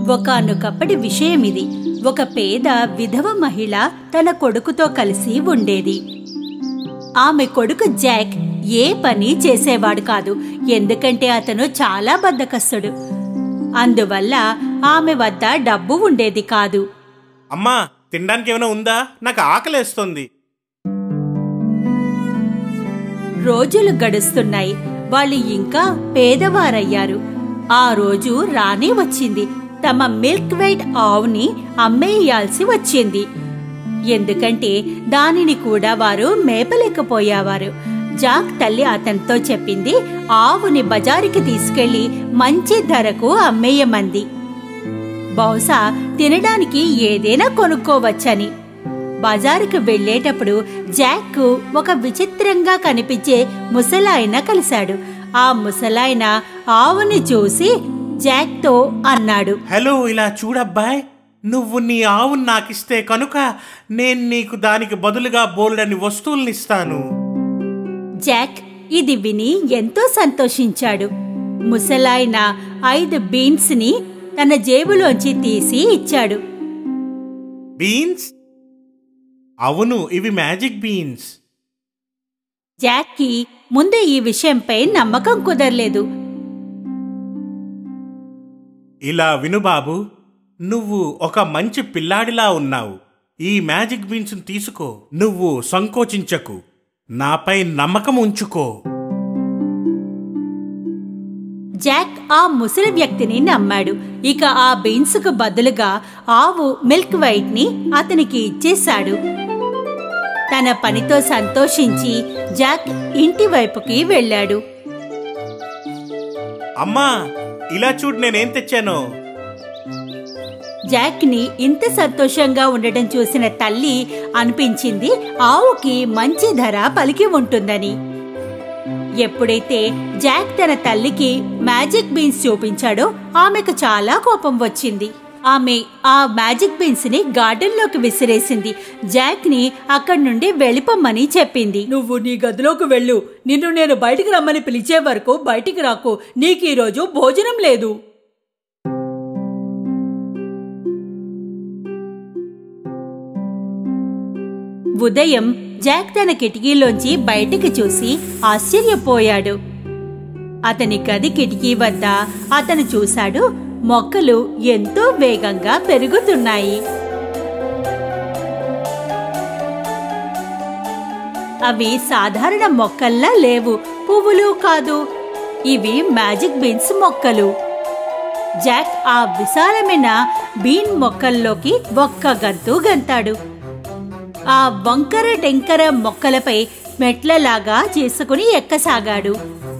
ఒకానొకప్పటి విషయమిది. ఒక పేద విధవ మహిళ తన కొడుకుతో కలిసి ఉండేది. ఆమె కొడుకు జాక్ ఏ పని చేసేవాడు కాదు, ఎందుకంటే అతను చాలా బద్ధకస్తుడు. అందువల్ల ఆమె వద్ద డబ్బు ఉండేది కాదు. అమ్మా, తినడానికి ఏమైనా ఉందా? నాకు ఆకలేస్తుంది. రోజులు గడుస్తున్నాయి. వాళ్ళు ఇంకా పేదవారయ్యారు. ఆ రోజు రానే వచ్చింది. తమ మిల్క్ వైట్ ఆవుని అమ్మేయాల్సి వచ్చింది, ఎందుకంటే దానిని కూడా వారు మేపలేకపోయేవారు. జాక్ తల్లి అతనితో చెప్పింది, ఆవుని బజారుకి తీసుకెళ్లి మంచి ధరకు అమ్మేయమంది. బహుశా తినడానికి ఏదైనా కొనుక్కోవచ్చని. బజారుకు వెళ్లేటప్పుడు జాక్ ఒక విచిత్రంగా కనిపించే ముసలాయన కలిశాడు. ఆ ముసలాయన ఆవుని చూసి జాక్తో అన్నాడు, హలో, ఇలా చూడబ్బాయ్, నువ్వు నీ ఆవును నాకిస్తే కనుక నేను నీకు దానికి బదులుగా బోలెడన్ని వస్తువులనిస్తాను. జాక్ ఇది విని ఎంతో సంతోషించాడు. ముసలాయన 5 బీన్స్ ని తన జేబులోంచి తీసి ఇచ్చాడు. బీన్స్? అవును, ఇవి మ్యాజిక్ బీన్స్. జాక్కి ముందే ఈ విషయంపై నమ్మకం కుదరలేదు. ఇలా విను బాబు, నువ్వు ఒక మంచి పిల్లాడిలా ఉన్నావు. ఈ మ్యాజిక్ బీన్స్ తీసుకో. నువ్వు సంకోచించకు, నాపై నమ్మకం ఉంచుకో. జాక్ ఆ ముసలి వ్యక్తిని నమ్మాడు. ఇక ఆ బీన్స్ కు బదులుగా ఆవు మిల్క్ వైట్ ని అతనికి ఇచ్చేశాడు. తన పనితో సంతోషించి జాక్ ఇంటి వైపుకి వెళ్ళాడు. అమ్మా, ఇలా చూడు, నేనేం తెచ్చానో. జాక్ ని ఇంత సంతోషంగా ఉండటం చూసిన తల్లి అనిపించింది ఆవుకి మంచి ధర పలికి ఉంటుందని. ఎప్పుడైతే జాక్ తన తల్లికి మ్యాజిక్ బీన్స్ చూపించాడో ఆమెకు చాలా కోపం వచ్చింది. ఆమె ఆ మ్యాజిక్ బీన్స్ ని గార్డెన్ లోకి విసిరేసింది. జాక్ ని అక్కడి నుండి వెళ్ళిపోమ్మని చెప్పింది. నువ్వు నీ గదిలోకి వెళ్ళు. నిన్ను నేను బయటికి రమ్మని పిలిచే వరకు బయటికి రాకు. నీకు ఈరోజు భోజనం లేదు. ఉదయం జాక్ తన కిటికీలోంచి బయటికి చూసి ఆశ్చర్యపోయాడు. అతని గది కిటికీ వద్ద అతను చూశాడు, మొక్కలు ఎంతో వేగంగా పెరుగుతున్నాయి. అవి సాధారణ మొక్కల్లా లేవు, పువ్వులు కాదు, ఇవి మ్యాజిక్ బీన్స్ మొక్కలు. జాక్ ఆ విశాలమైన బీన్ మొక్కల్లోకి ఒక్క గంతు గంతాడు. ఆ వంకర టెంకర మొక్కలపై మెట్లలాగా చేసుకుని ఎక్కసాగాడు.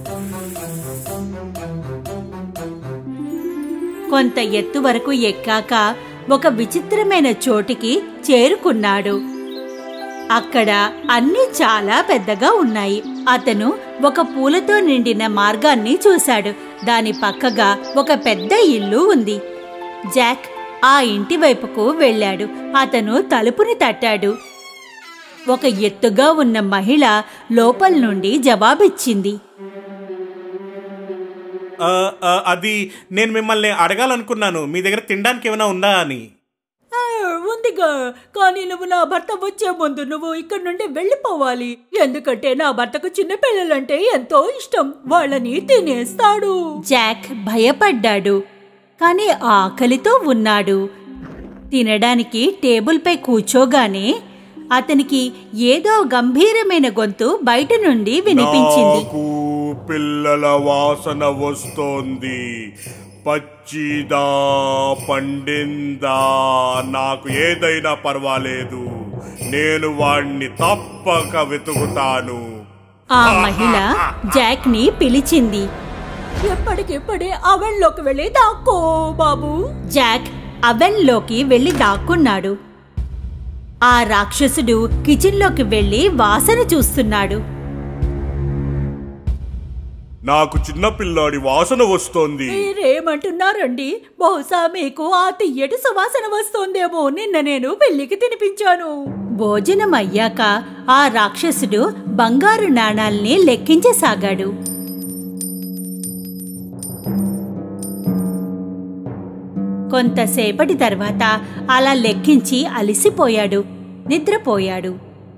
కొంత ఎత్తు వరకు ఎక్కాక ఒక విచిత్రమైన చోటికి చేరుకున్నాడు. అక్కడ అన్నీ చాలా పెద్దగా ఉన్నాయి. అతను ఒక పూలతో నిండిన మార్గాన్ని చూశాడు. దాని పక్కగా ఒక పెద్ద ఇల్లు ఉంది. జాక్ ఆ ఇంటి వైపుకు వెళ్ళాడు. అతను తలుపుని తట్టాడు. ఒక ఎత్తుగా ఉన్న మహిళ లోపల నుండి జవాబిచ్చింది. అది నేను మిమ్మల్ని అడగాలనుకున్నాను, మీ దగ్గర తినడానికి ఏమైనా ఉందా అని. ఉందిగా, కానీ నువ్వు నా భర్త వచ్చే ముందు నువ్వు ఇక్కడి నుండి వెళ్ళిపోవాలి. ఎందుకంటే నా భర్తకు చిన్న పిల్లలంటే ఎంతో ఇష్టం. వాళ్ళని తినేస్తాడు. జాక్ భయపడ్డాడు, కానీ ఆకలితో ఉన్నాడు. తినడానికి టేబుల్పై కూర్చోగానే అతనికి ఏదో గంభీరమైన గొంతు బయట నుండి వినిపించింది. పిల్లల వాసన వస్తోంది. పచ్చిదా పండిందా నాకు ఏదైనా పర్వాలేదు, నేను వాణ్ణి తప్పక వెతుకుతాను. ఆ మహిళ జాక్ ని పిలిచింది. ఎప్పటికిప్పుడే అవెన్లోకి వెళ్ళి దాక్కో బాబు. జాక్ అవెన్లోకి వెళ్లి దాక్కున్నాడు. ఆ రాక్షసుడు కిచెన్లోకి వెళ్లి వాసన చూస్తున్నాడు. నాకు చిన్న పిల్లాడి వాసన వస్తోంది. మీరేమంటున్నారండి? బహుశా మీకు ఆ తియ్యటి సువాసన వస్తోందేమో. నిన్న నేను పెళ్లికి తినిపించాను. భోజనం అయ్యాక ఆ రాక్షసుడు బంగారు నాణాల్ని కొంతసేపటి తర్వాత అలా లెక్కించి అలిసిపోయాడు, నిద్రపోయాడు.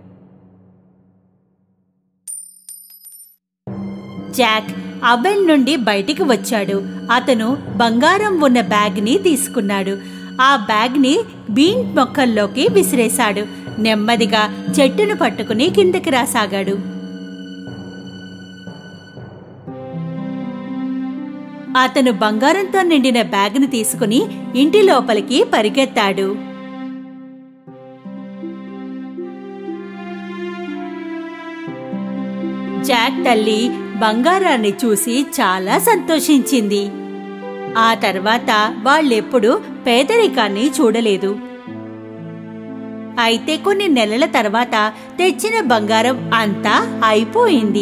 జాక్ అవెన్ నుండి బయటికి వచ్చాడు. అతను బంగారం ఉన్న బ్యాగ్ని తీసుకున్నాడు. ఆ బ్యాగ్ని బీన్ మొక్కల్లోకి విసిరేశాడు. నెమ్మదిగా చెట్టును పట్టుకుని కిందకి రాసాగాడు. అతను బంగారంతో నిండిన బ్యాగ్ను తీసుకుని ఇంటి లోపలికి పరిగెత్తాడు. జాక్ తల్లి బంగారాన్ని చూసి చాలా సంతోషించింది. ఆ తర్వాత వాళ్ళెప్పుడూ పేదరికాన్ని చూడలేదు. అయితే కొన్ని నెలల తర్వాత తెచ్చిన బంగారం అంతా అయిపోయింది.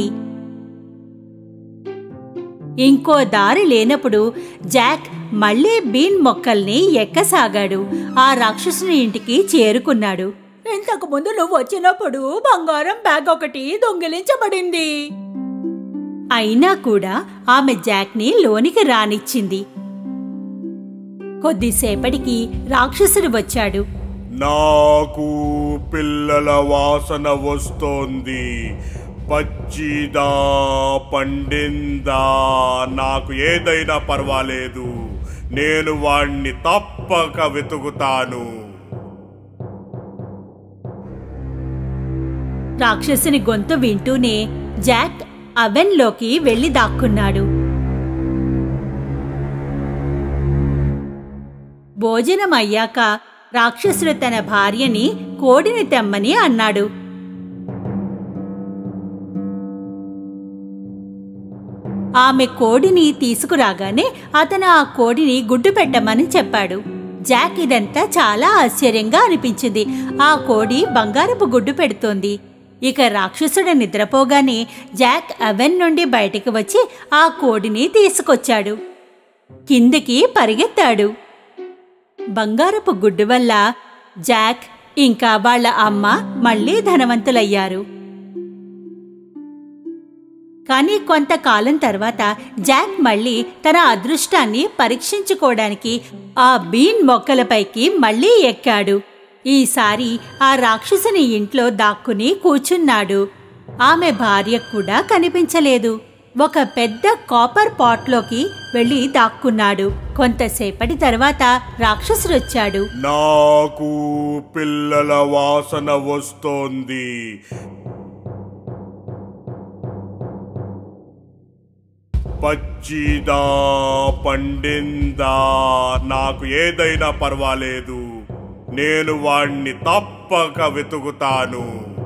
ఇంకో దారి లేనప్పుడు జాక్ మళ్లీ బీన్ మొక్కల్ని ఎక్కసాగాడు. ఆ రాక్షసుని ఇంటికి చేరుకున్నాడు. ఇంతకు ముందు నువ్వు వచ్చినప్పుడు బంగారం బ్యాగ్ ఒకటి దొంగిలించబడింది. అయినా కూడా ఆమె జాక్ని లోనికి రానిచ్చింది. కొద్దిసేపటికి రాక్షసుడు వచ్చాడు. నాకు పిల్లల వాసన వస్తోంది. పచ్చిదా పండిందా నాకు ఏదైనా పర్వాలేదు. నేను వాణ్ణి తప్పక వెతుకుతాను. రాక్షసుని గొంతు వింటూనే జాక్ అవెన్లోకి వెళ్లి దాక్కున్నాడు. భోజనం అయ్యాక రాక్షసుడు తన భార్యని కోడిని తెమ్మని అన్నాడు. ఆమె కోడిని తీసుకురాగానే అతను ఆ కోడిని గుడ్డు పెట్టమని చెప్పాడు. జాక్ ఇదంతా చాలా ఆశ్చర్యంగా అనిపించింది. ఆ కోడి బంగారపు గుడ్డు పెడుతోంది. ఇక రాక్షసుడు నిద్రపోగానే జాక్ అవెన్ నుండి బయటికి వచ్చి ఆ కోడిని తీసుకొచ్చాడు. కిందికి పరిగెత్తాడు. బంగారపు గుడ్డు వల్ల జాక్ ఇంకా వాళ్ళ అమ్మ మళ్లీ ధనవంతులయ్యారు. కానీ కొంతకాలం తర్వాత జాక్ మళ్లీ తన అదృష్టాన్ని పరీక్షించుకోవడానికి ఆ బీన్ మొక్కలపైకి మళ్లీ ఎక్కాడు. ఈసారి ఆ రాక్షసుని ఇంట్లో దాక్కుని కూర్చున్నాడు. ఆమె భార్య కూడా కనిపించలేదు. ఒక పెద్ద కాపర్ పాట్లోకి వెళ్లి దాక్కున్నాడు. కొంతసేపటి తర్వాత రాక్షసుడొచ్చాడు. నాకు పిల్లల వాసన వస్తోంది. పచ్చిదా పండిందా నాకు ఏదైనా పర్వాలేదు. నేను వాణ్ణి తప్పక వెతుకుతాను.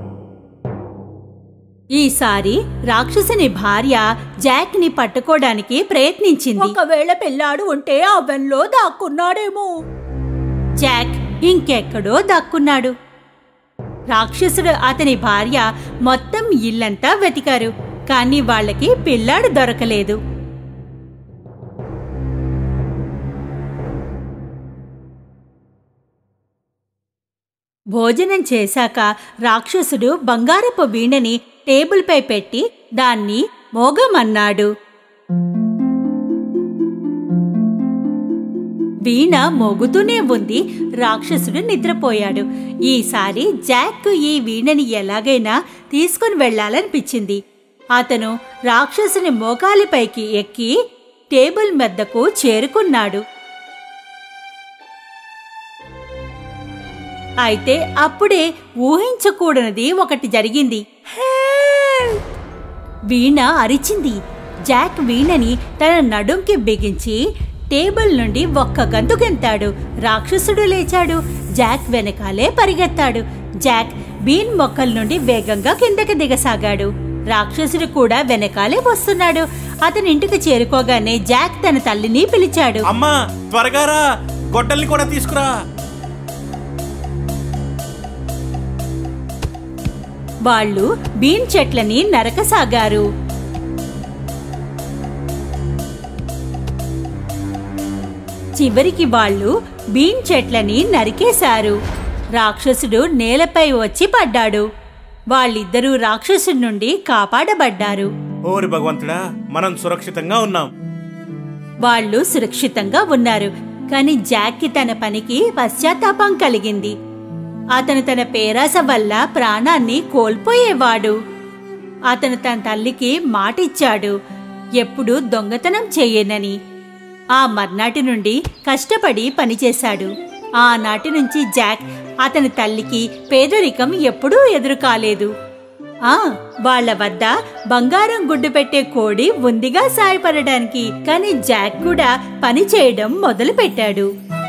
ఈసారి రాక్షసుని భార్య జాక్ ని పట్టుకోవడానికి ప్రయత్నించింది. ఒకవేళ పిల్లాడు ఉంటే అవెన్లో దాక్కున్నాడేమో. జాక్ ఇంకెక్కడో దాక్కున్నాడు. రాక్షసుడు అతని భార్య మొత్తం ఇల్లంతా వెతికారు. కానీ వాళ్ళకి పిల్లాడు దొరకలేదు. భోజనం చేశాక రాక్షసుడు బంగారపు వీణని టేబుల్పై పెట్టి దాన్ని మోగమన్నాడు. వీణ మోగుతూనే ఉంది. రాక్షసుడు నిద్రపోయాడు. ఈసారి జాక్ ఈ వీణని ఎలాగైనా తీసుకుని వెళ్లాలనిపించింది. అతను రాక్షసుని మోకాలిపైకి ఎక్కి టేబుల్ మెద్దకు చేరుకున్నాడు. అయితే అప్పుడే ఊహించకూడనిది ఒకటి జరిగింది. వీణ అరిచింది. జాక్ వీణని తన నడుంకి బిగించి టేబుల్ నుండి ఒక్క గంతు గెంతాడు. రాక్షసుడు లేచాడు. జాక్ వెనకాలే పరిగెత్తాడు. జాక్ బీన్ మొక్కల నుండి వేగంగా కిందకి దిగసాగాడు. రాక్షసుడు కూడా వెనకాలే వస్తున్నాడు. అతని ఇంటికి చేరుకోగానే జాక్ తన తల్లిని పిలిచాడు. అమ్మా, త్వరగా రా, గొడ్డల్ని కూడా తీసుకురా. వాళ్ళు బీన్ చెట్లని నరకసాగారు. చివరికి వాళ్ళు బీన్ చెట్లని నరికేశారు. రాక్షసుడు నేలపై వచ్చి పడ్డాడు. వాళ్ళిద్దరూ రాక్షసుడి నుండి కాపాడబడ్డారు. ఓరి భగవంతుడా, మనం సురక్షితంగా ఉన్నాం. వాళ్ళు సురక్షితంగా ఉన్నారు. కాని జాక్కి తన పనికి పశ్చాత్తాపం కలిగింది. అతను తన పేరాస వల్ల ప్రాణాన్ని కోల్పోయేవాడు. అతను తన తల్లికి మాటిచ్చాడు, ఎప్పుడూ దొంగతనం చెయ్యనని. ఆ మర్నాటి నుండి కష్టపడి పనిచేశాడు. ఆనాటి నుంచి జాక్ అతని తల్లికి పేదరికం ఎప్పుడూ ఎదురు కాలేదు. వాళ్ల వద్ద బంగారం గుడ్డు పెట్టే కోడి ఉందిగా సాయపడడానికి. కాని జాక్ కూడా పని చేయడం మొదలుపెట్టాడు.